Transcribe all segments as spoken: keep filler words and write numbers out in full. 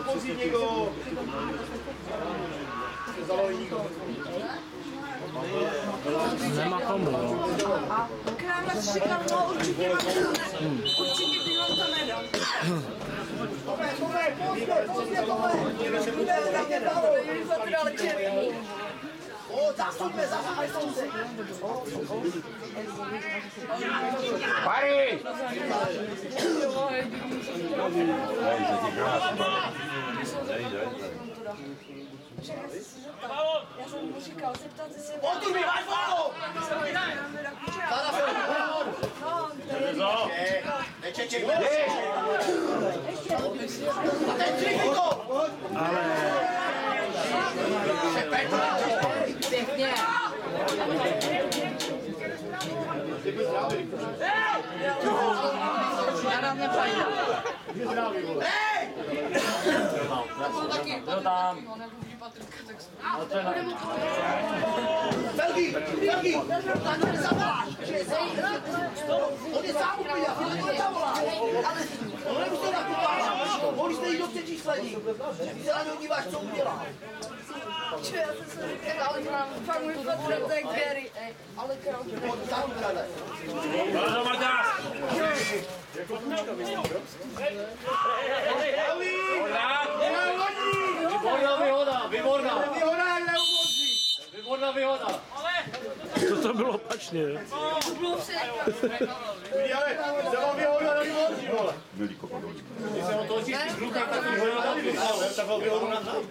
pozít někdo. Nemá komu, no. Krávač říkal, no určitě mám to ne. Určitě bych vám to nedal. Tome, Tome, pozdě, pozdě, Tome. Jde na mě dalo. Jeli fatrali černý. O, zasuňme, zasuňme soused. Pari! Já jsem mu říkal, zeptat se... Odtud mi, máš válo! Záda se No, nečečej, nečečej. A ten třikýko! Ale... pěkně. Já na mě pojdu. Hej! Byl tam. Belgi, Belgi, tak mě zaváš, že je sám. On je sám úplně, a ty to zavolá. Ale on nemusí na tu páš, on jste jí do třetí sledí. Ty se na něho díváš, co udělá. Čo, já jsem se říkal, ale fakt můj fotr, to je Gary. Ale krátce. Pojď, sám ukradaj. Brzo, Marta! Výborná výhoda, výborná. Výhoda, jak neumodří. Výborná výhoda. To to bylo opačně. Ale se vám výhoda neumodří, vole. Když se otočíš v rukách, tak to výhoda tam vypadá, tak ho výhodu na to.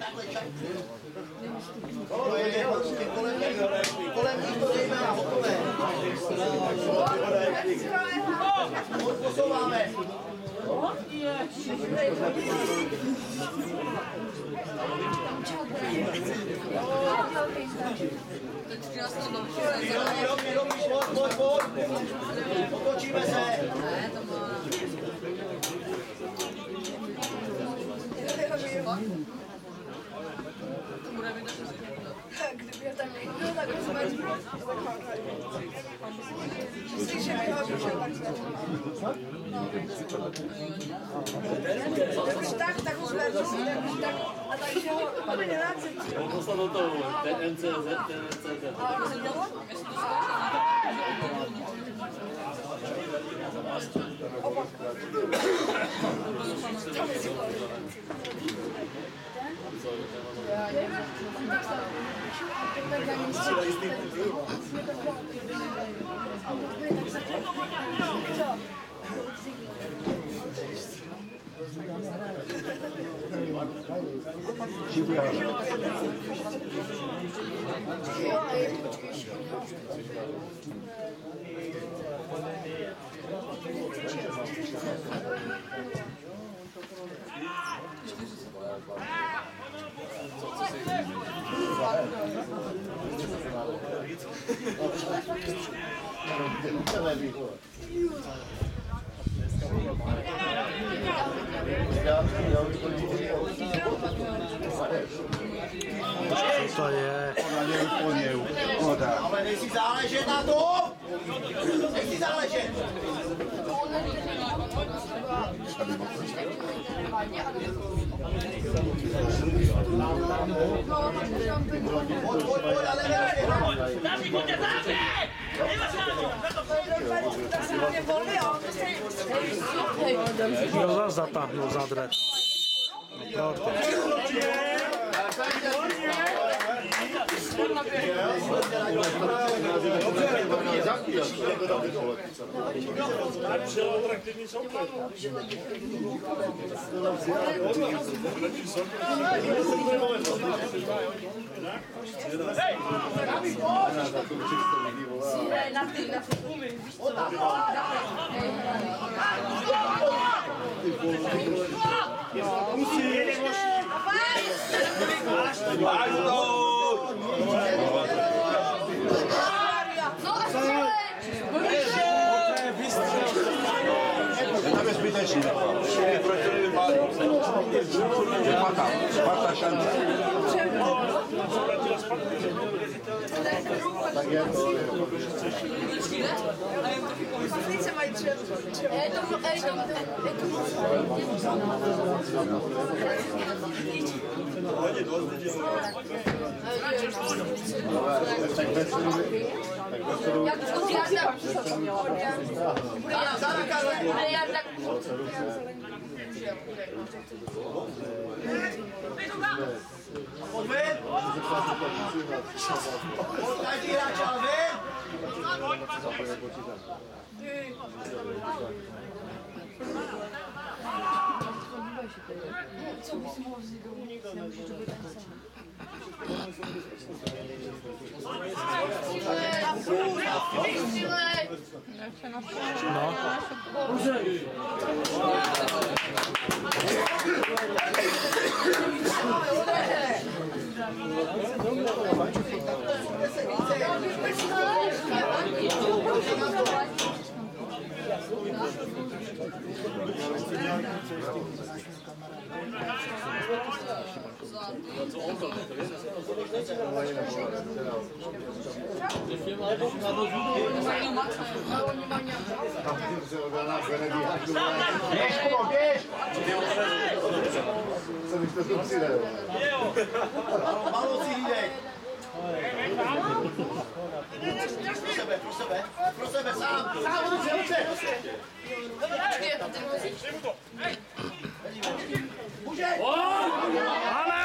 Kolem nich to dejme na hotové. Posouváme. Výrobí, výrobí, pojď, pojď, pojď. Otočíme se. Kdyby je tam někdo, tak ho zvedl. Myslíš, že by ho vyšel tak zvedl? Jakož tak, tak ho zvedl. Jakož tak, a takže ho úplně nenácet. On poslal do toho, ten N C Z, ten N C Z. A to se dělo? Oba. Tam je super. Co to je? Ale nejsi záležet na to! Nejsi záležet! Pojď, pojď, pojď, ale nevěřte! Dáši, pojďte, dáši! Tak se mě volí, jo? Kdo zase zatáhnul za dres? No proto. Atraktivní soupeř. Na ty, na ty. Máš to! Je to zbytečný. čtyři proti nimi pálí. Sparta, Sparta šance. Tak je to. Více mají tři. Je to, je to, je to. Jak to zjadám? Ale já tak... Pojď ven! Pojď každý hráč, ale ven! Co bys mohl vzít domů? Nemůžeš to být ten samý. Běž, Kubo, běž! Co bych to tu přidal? Malou si hlídej. Pro sebe, pro sebe, pro sebe, sám, sám, dobře, dobře. Může! Ale!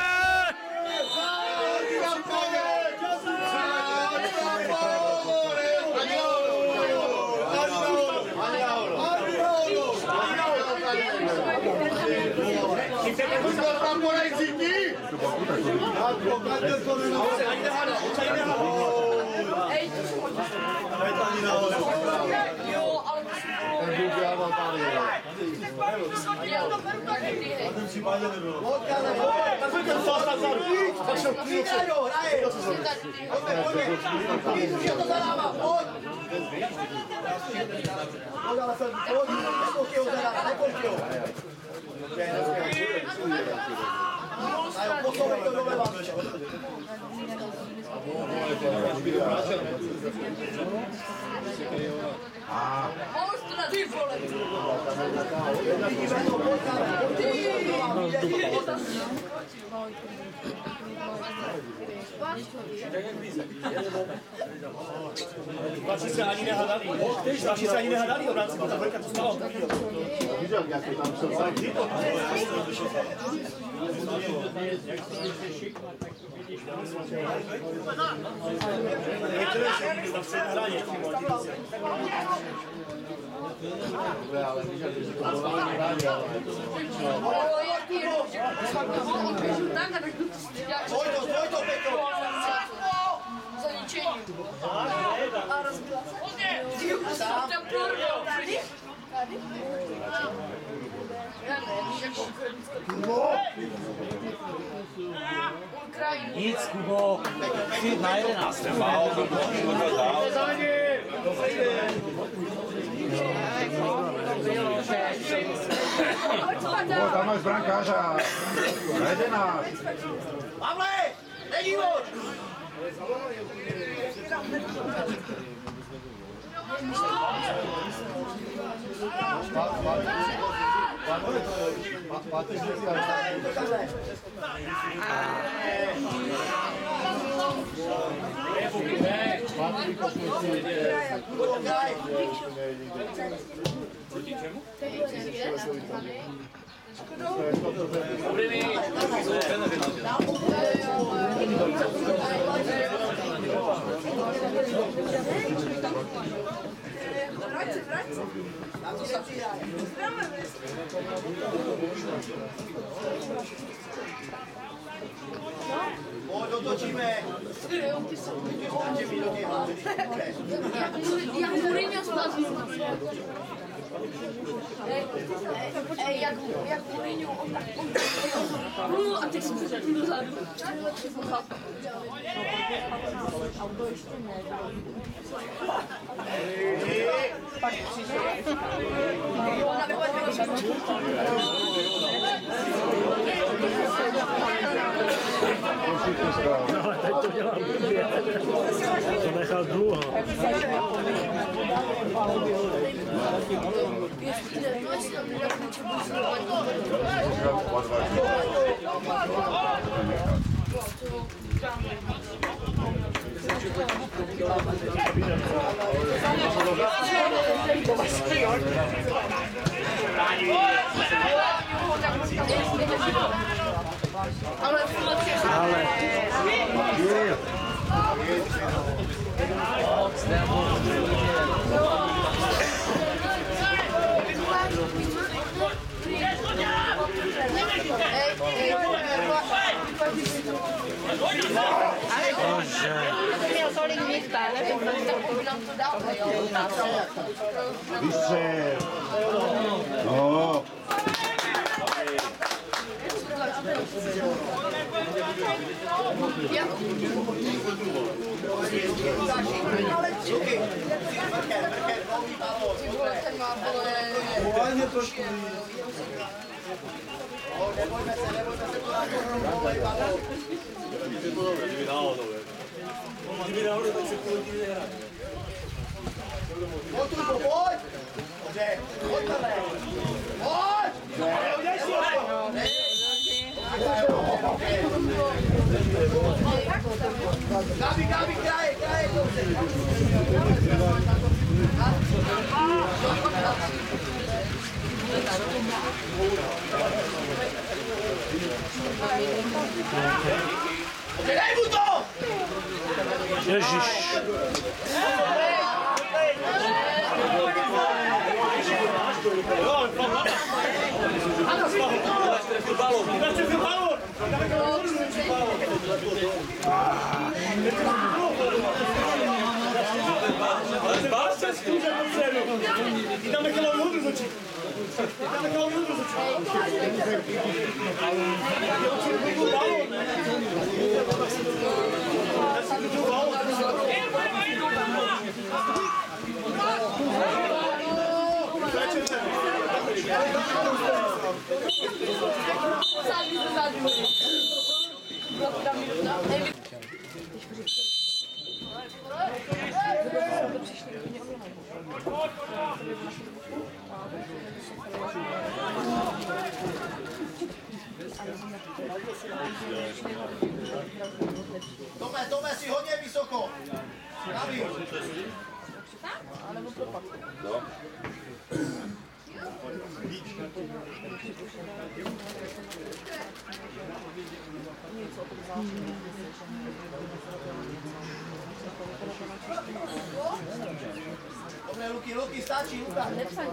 Chlapi se ani nehadali. Chlapi se ani nehadali v rámci toho velká to stalo. Viděl, jak to tam šel. Ale viděl, že to bylo rádi, ale... Pojď to, pojď to, Petro! Zaničení. A rozbila se. Sám. Tam porval. Tady? Tady? Já nevím, jako... Ukrajinu. Nic, Kubo. Jsi na jedenáct. O, tam máš brankářa. Na jedenáct. Pavle, není moc! Vrať se, vrať se. Na to se přidá. Pojď, otočíme. Jak Mourinho splazil. Ej, jak, jak Mourinho, on tak, on tak, on a teď jsem se řekl dozadu. Pak přišel. Ona Ale teď to dělá blbě. To nechal dlouho. Thank you. Ale... Měl tolik místa, nevím, proč by nám to dal. Vystřel. No. Uvolně trošku. Nebojme se, nebojme se, to na kontrolovej balón. Kdyby náhodou, je. Kdyby náhodou, tak se půl hodiny nehrát. Pojď, Trubo, pojď! Dobře, pojď tam, pojď! Neuděj si ho! Gabi, Gabi, kraje, kraje, dobře. Dej mu to! Ježiš. Ale zbáš se s tím, že dopředu. Ty tam nechal hodru z očí. Ty tam nechal hodru z očí. Tome, Tome, si hodně vysoko. Gabi. Dobre, Luky, Luky, stačí, Luka.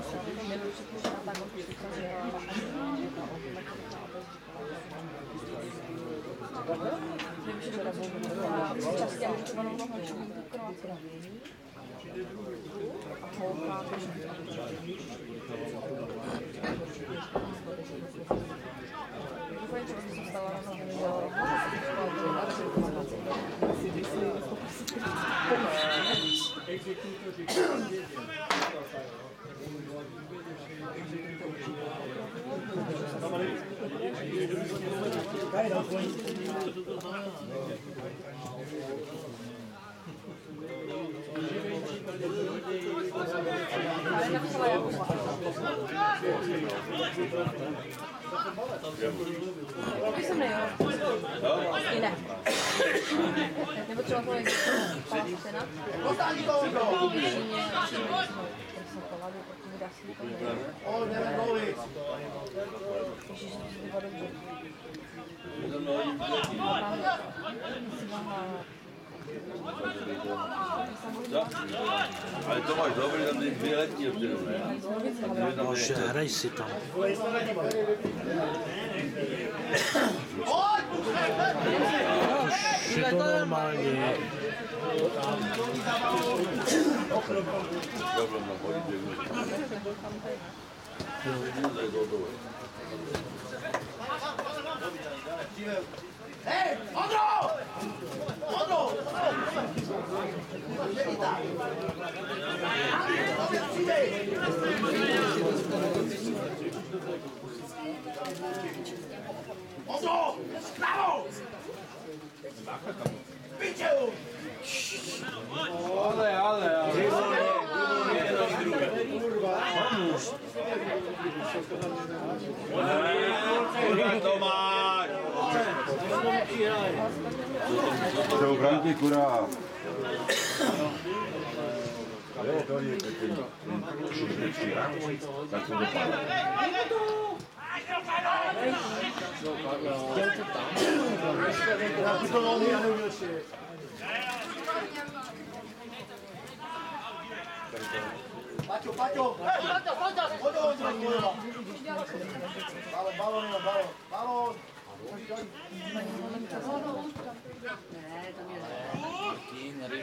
Jiné. Nebo třeba to je cena. Dostání to, Luko. O, jdeme golit. Ale to máš dobrý, tam ty dvě letní vtedy, ne? Bože, hraj si tam. Už je to normálně. Hej, Ondro! Ondro! Ondro! Bravo! Pičeu! Ale, ale, ale. Tomáš! To jsou branky, kurá. Jo, to je ten šušnický rámci, tak to dopadne. Paťo, Paťo! Pojď ho, Ondro, balón, balón, balón, balón! Ne, to mě ne.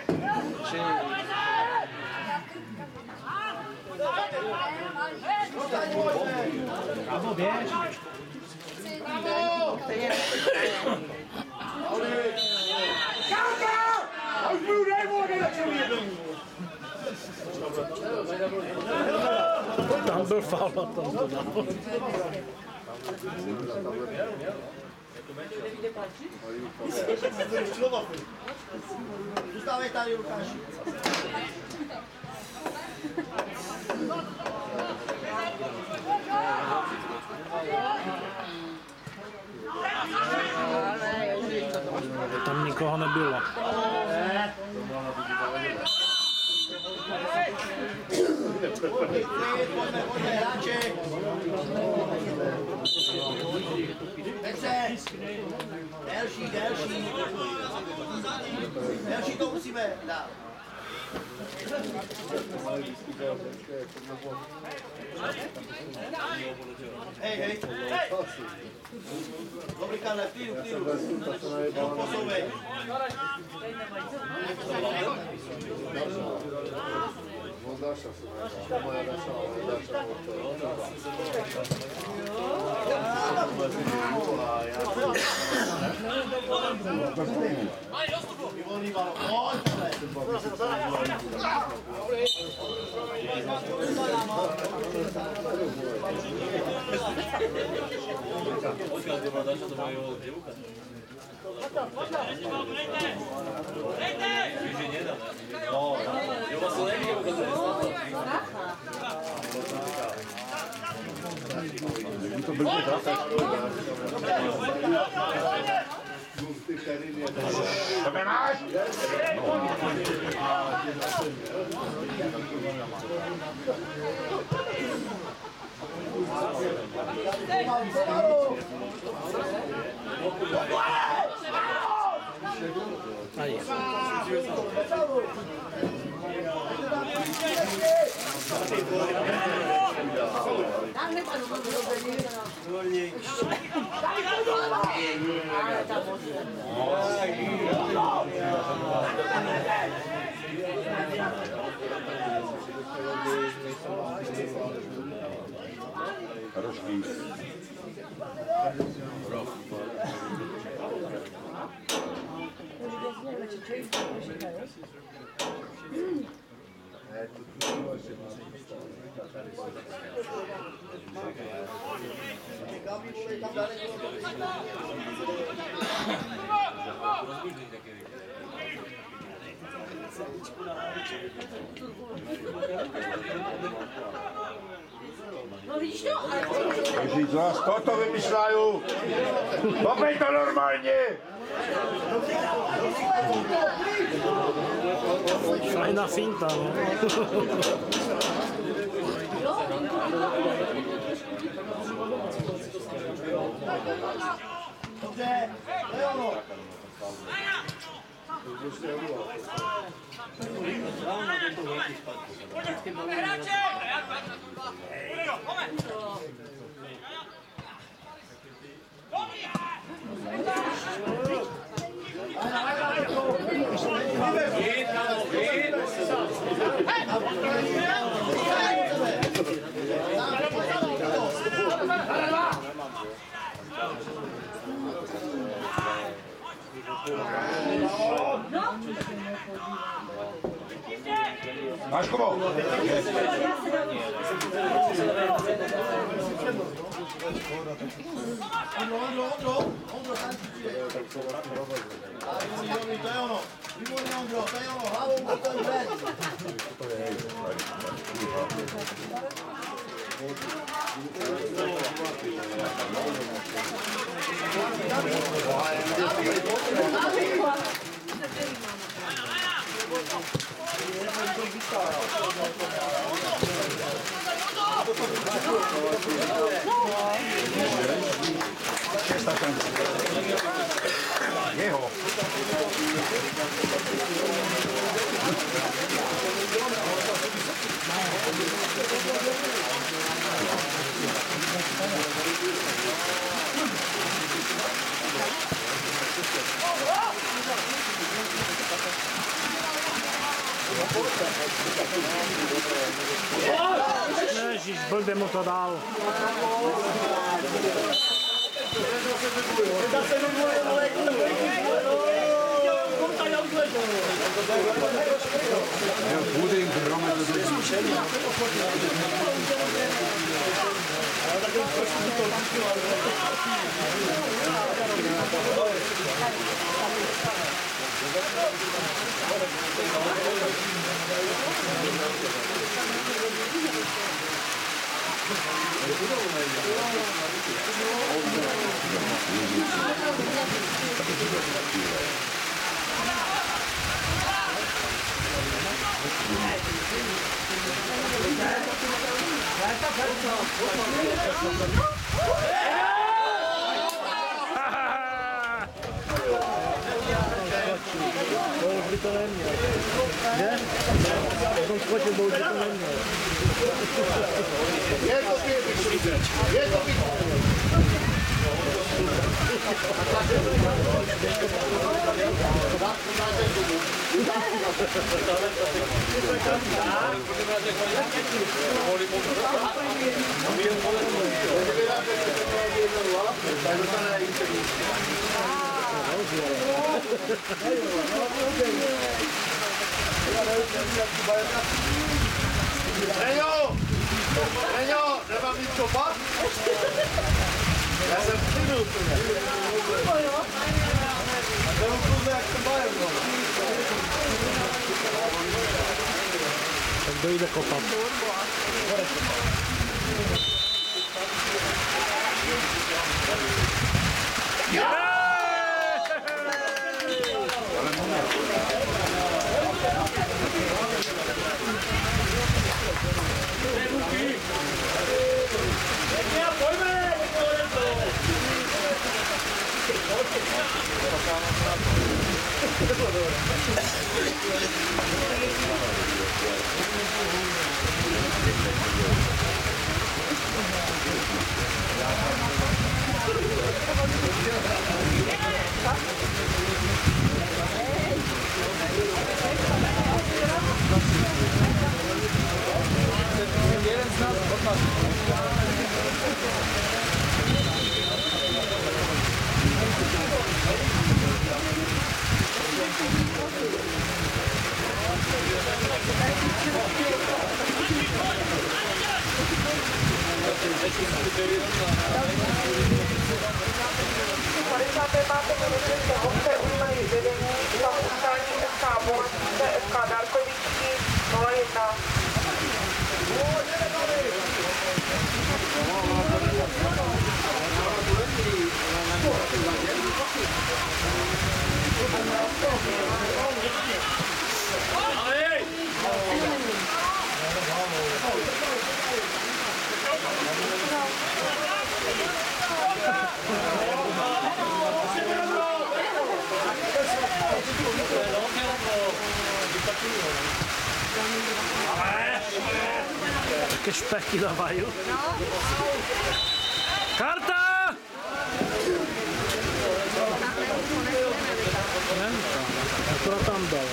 Kámo, běž. Už budu nejvody na člověku. Tam byl faul na tom to dal. Zůstávej tady, Lukáši. Tam nikoho nebylo. Pojďme, pojďme, hráči. Petře, delší, delší. Delší to musíme dát. Hej, hej. Dobrý, Karle, v týru, v týru. Jenom posouvej. Výborný balón. To byl to je náš! Ahí. Хороший. No vidíš to? Ježíš, z toho to vymyšľajú. Pomeň to normálne. Fajná finta, no. Dobře, to je ono. Máš komu? Ondro, Ondro, Ondro, Ondro, tam ti přijde. A výborný, to je ono. Výborný, Ondro, to je ono, hlavou gotový ven. Jeho. Ježiš, blbě mu to dal. Měl puding, hromad do zemí. To už by to neměl. Ne? On skočil, bo už by to neměl. Je to pět, je to pět. Reňo! Reňo, nemám nic kopat? Já jsem přijdu úplně. A to je úplně jak to bajem, no. Tak dojde kopat. padesát pátém minuty se hosté ujímají vedení za utkání S K Boleslav S K Darkovičky nula jedna. Také špechy dávají. Karta! Ne, akorát tam dal.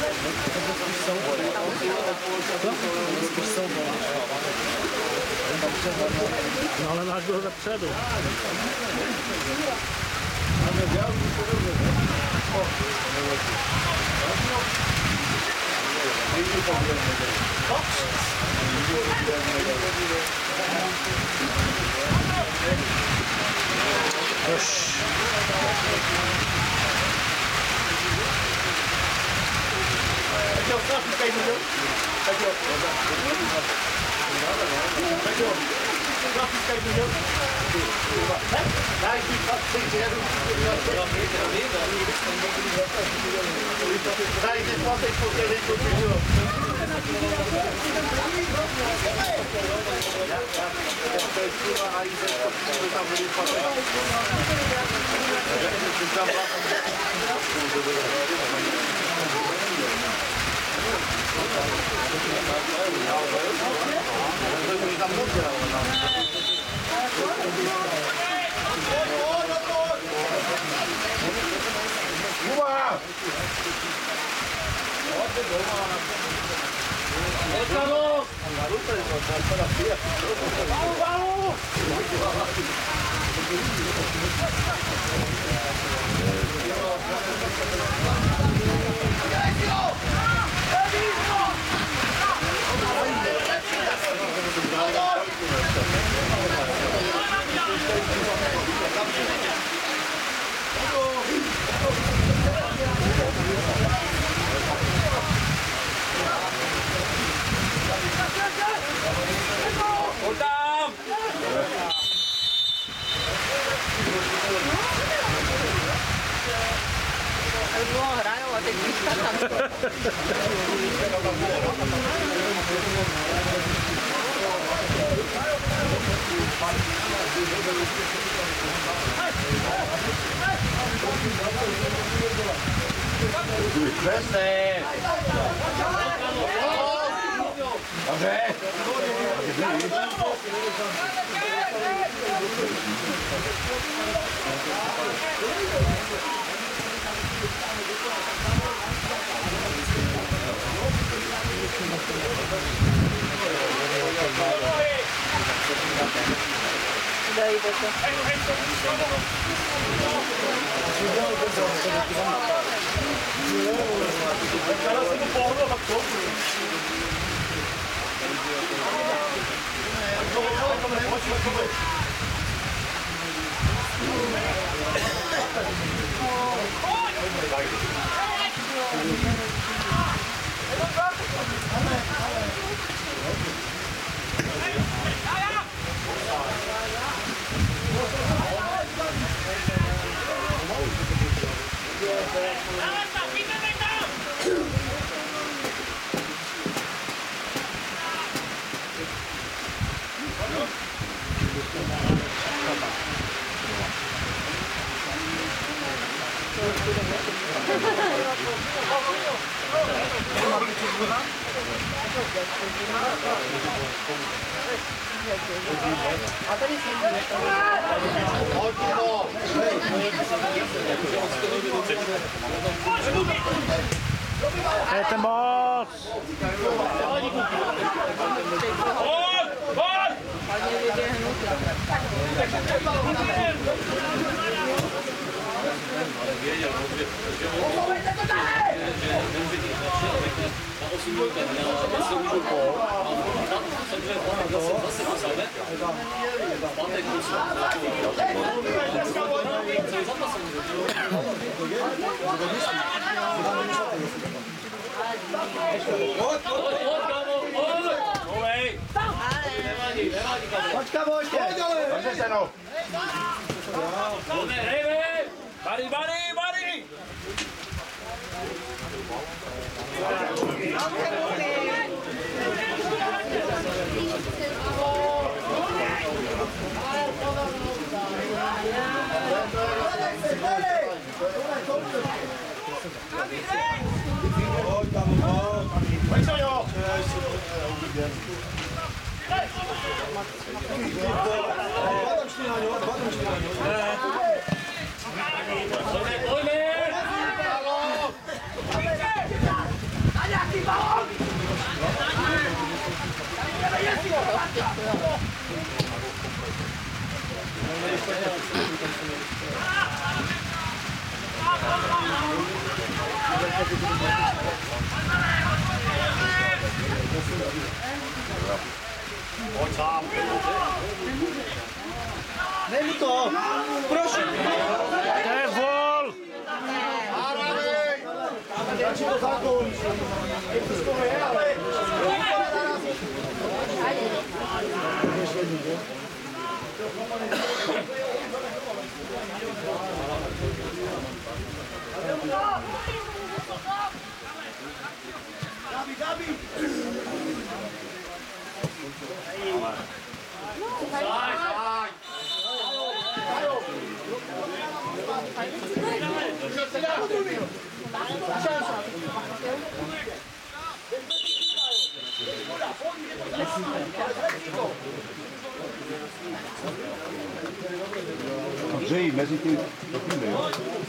No ale náš byl vepředu. Už. Daj, Kuba! Dlouho hrajou a teď vyškrtám. Přesně! Dobře! Dej do to. Hej, ten boss! Hlavně vyběhnout. Počka, boště! Dobře se no! Bary, bary, bary! Pojď to jo! Dej mu to! Prosím! To je vol! Radši to zákon. To je, ale... Gabi, Gabi! Andrzej, mezi ty topíme, jo?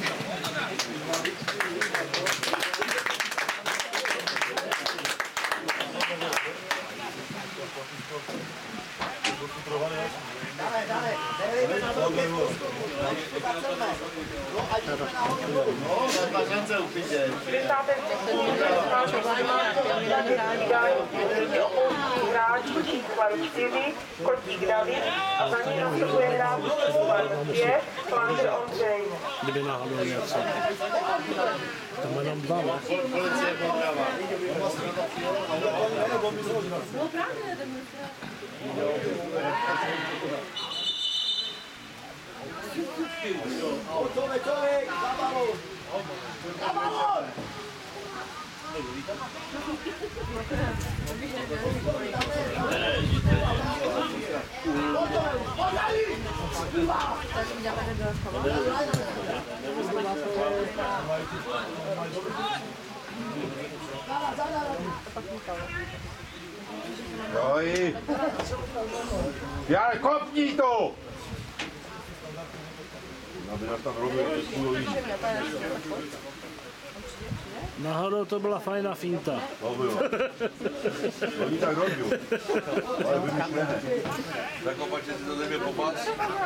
Dále, dále, nehlejme na to pětku. No a jdeme nahoru dolů. No, na pařence upíte. čtyřicátém třetím ideální opouští hráč čísla čtyři, Kotík David a za ní nastupuje hráč čísla dvě, Flander Ondřej. Kdyby náhodou něco. Tam jenom dva, ne? Policie pozdravá. No právě, jdeme. Čovek, čovek, za balón. Za balón. Joj. Jarek, kopni to! Aby nás tam robil půlový. Náhodou to byla fajná finta. To bylo. Oni tak robil. Ale vymyšlené. Zakopačte si do země popas.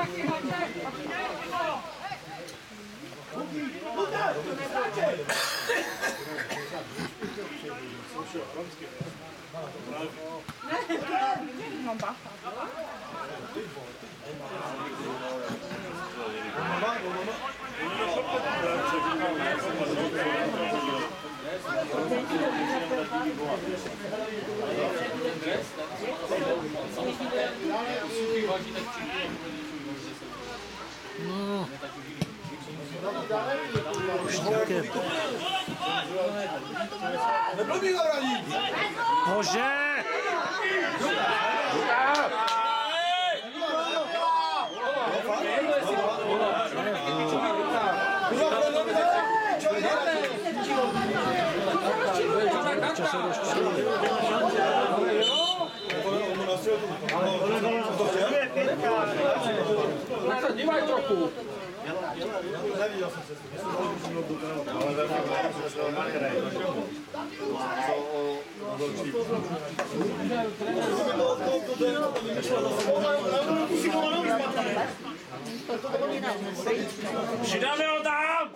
No. Už nějaké... Bože! Dívaj trochu. Přidáme ho tam!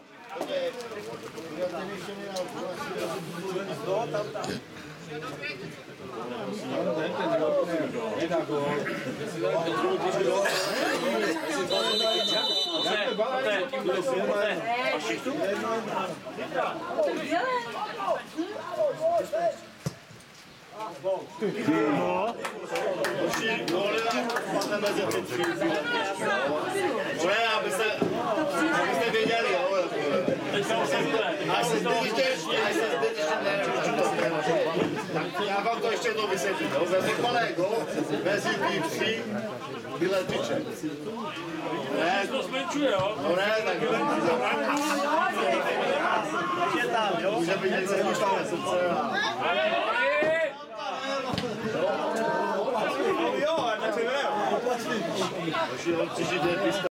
No. Ne, abyste, abyste věděli, jo. Až se zbytečně, až se zbytečně nevím, tak já vám to ještě jednou vysvětlím, jo. Vezmi kolego, vezmi pípří, biletiče. Ne, To zmenšuje, jo? no ne, tak jo. Může být něco vyšlané srdce. Jo, tak se ne. Přišli do